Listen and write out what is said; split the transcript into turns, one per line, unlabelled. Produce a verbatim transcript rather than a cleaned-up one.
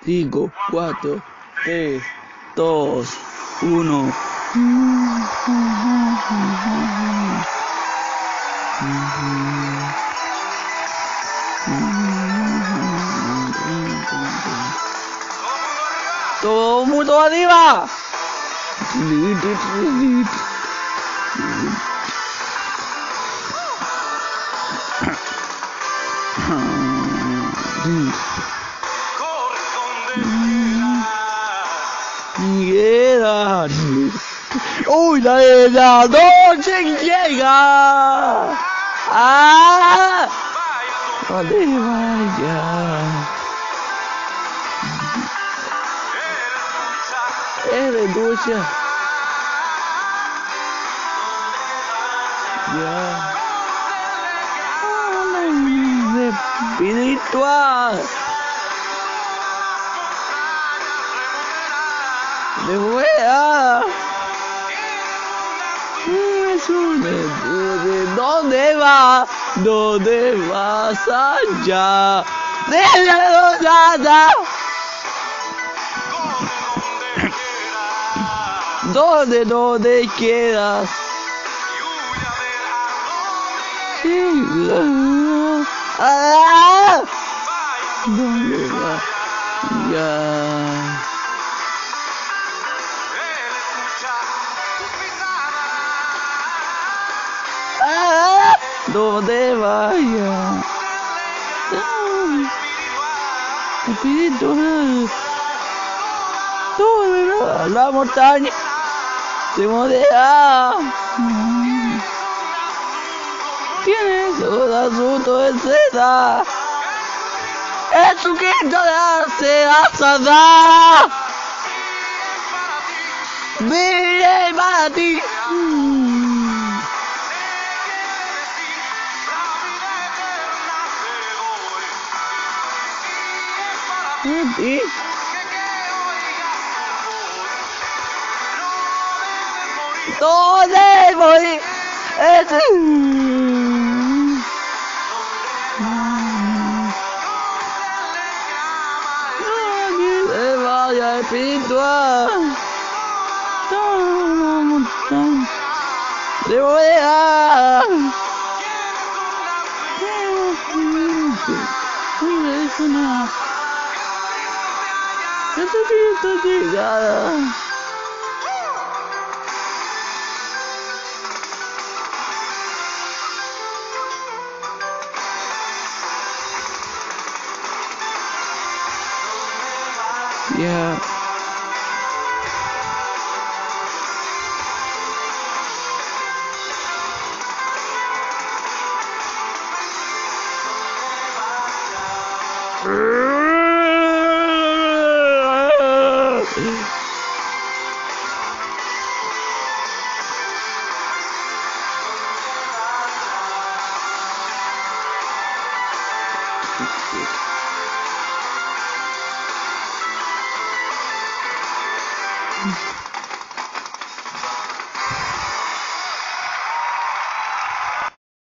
cinco, cuatro, tres, dos, uno. Todo el mundo arriba. Llega. Uy, la de la noche llega. Ah, vale, vaya. Eres dulce. Ya. Espiritual. De buena. ¿De dónde vas? ¿Dónde vas allá? De la nada. ¿Dónde, dónde quieras? Ah, ¿dónde vas? Ya. Ah, ¿dónde vaya? Espíritu, todo la montaña se modera. Tienes un asunto de seda. Es un quinto de hace asada. Mire para ti. ¿Sí? ¿Dónde voy? Ese... Se vaya espiritual. Toda la montaña se modera. Es una... Necesito llegada. Yeah. Mm-hmm.